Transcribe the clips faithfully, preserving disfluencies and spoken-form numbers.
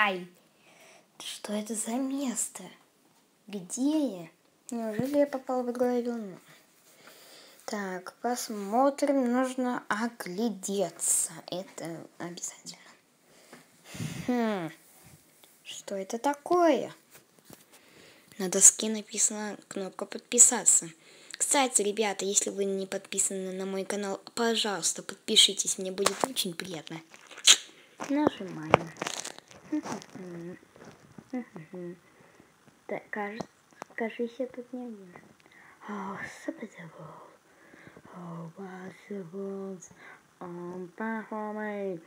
Ай! Что это за место? Где я? Неужели я попал в игру Авилон? Так, посмотрим. Нужно оглядеться. Это обязательно. Хм. Что это такое? На доске написана кнопка подписаться. Кстати, ребята, если вы не подписаны на мой канал, пожалуйста, подпишитесь. Мне будет очень приятно. Нажимаем. Так, кажется, кажется, тут не вижу. Oh, possible. Oh, possible. Um, Pahomey.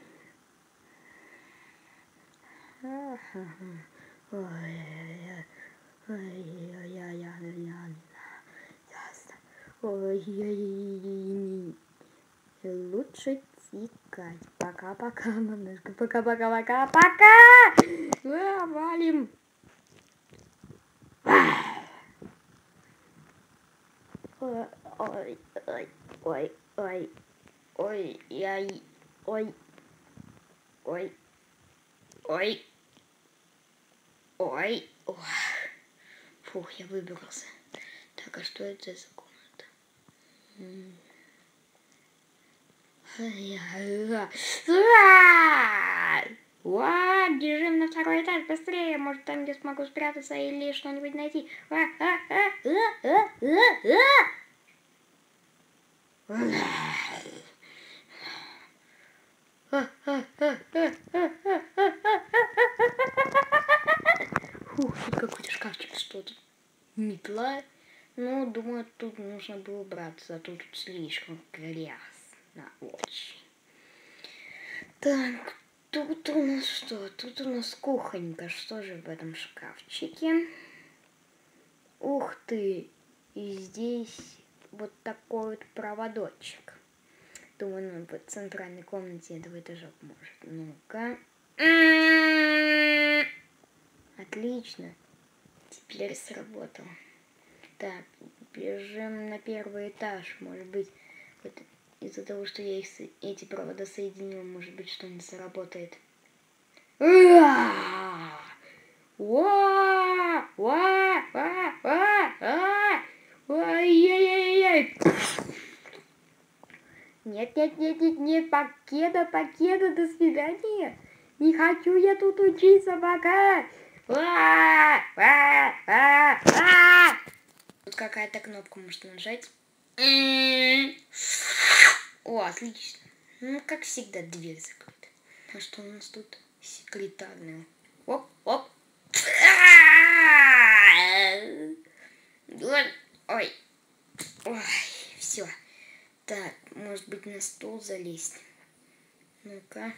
Ой-ой-ой. Лучше тикать. Пока-пока, мамушка. Пока-пока-пока-пока. Валим. Ой, ой, ой, ой, ой, яй, ой, ой, ой, ой, ой. Фух, я выбрался. Так, а что это за комната? Уа, бежим на второй этаж, быстрее, может там я смогу спрятаться или что-нибудь найти. Фух, тут какой-то шкафчик, что тут? Метла. Ну, думаю, тут нужно было убраться, а тут слишком грязно очень. Так, тут у нас что? Тут у нас кухонька. Что же в этом шкафчике? Ух ты! И здесь вот такой вот проводочек. Думаю, ну, в центральной комнате этого этажа может. Ну-ка. Отлично. Теперь сработало. Так, бежим на первый этаж. Может быть, вот из-за того, что я их, эти провода соединила, может быть, что-нибудь заработает. Нет, нет, нет, нет, нет, покеда, покеда, до свидания. Не хочу я тут учиться пока. Тут какая-то кнопка можно нажать. О, отлично. Ну, как всегда, дверь закрыта. А что у нас тут секретарная? Оп, оп. Ой. Ой, все. Так, может быть, на стол залезть. Ну-ка.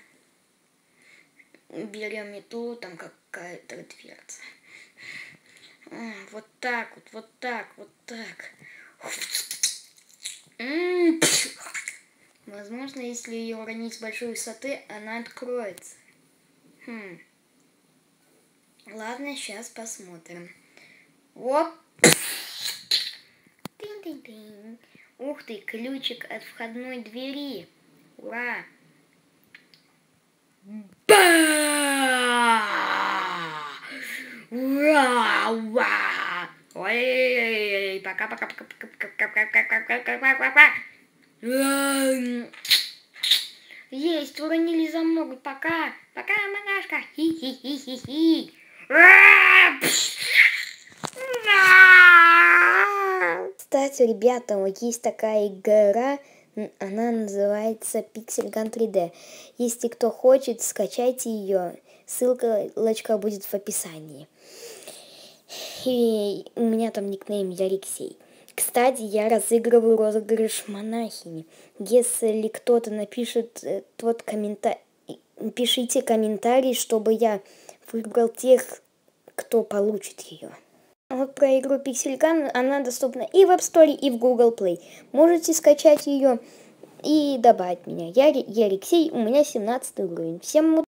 Берем метлу, там какая-то дверца. А, вот так вот, вот так, вот так. Возможно, если ее уронить с большой высоты, она откроется. Хм. Ладно, сейчас посмотрим. Оп! Тин-тин-тин. Ух ты, ключик от входной двери. Ура! Ба! Ура! Ура! Ой, пока-пока-пока-пока-пока-пока-пока-пока-пока. Есть, уронили замок. Пока, пока, монашка. Хи-хи-хи-хи-хи. Кстати, ребята, вот есть такая игра, она называется Pixel три дэ. Если кто хочет, скачайте ее. Ссылка будет в описании. И у меня там никнейм Яриксей. Кстати, я разыгрываю розыгрыш монахини. Если кто-то напишет тот комментарий, пишите комментарий, чтобы я выбрал тех, кто получит ее. Вот про игру Pixel Gun, она доступна и в App Store, и в Google Play. Можете скачать ее и добавить меня. Я Яриксей, у меня семнадцатый уровень. Всем удачи!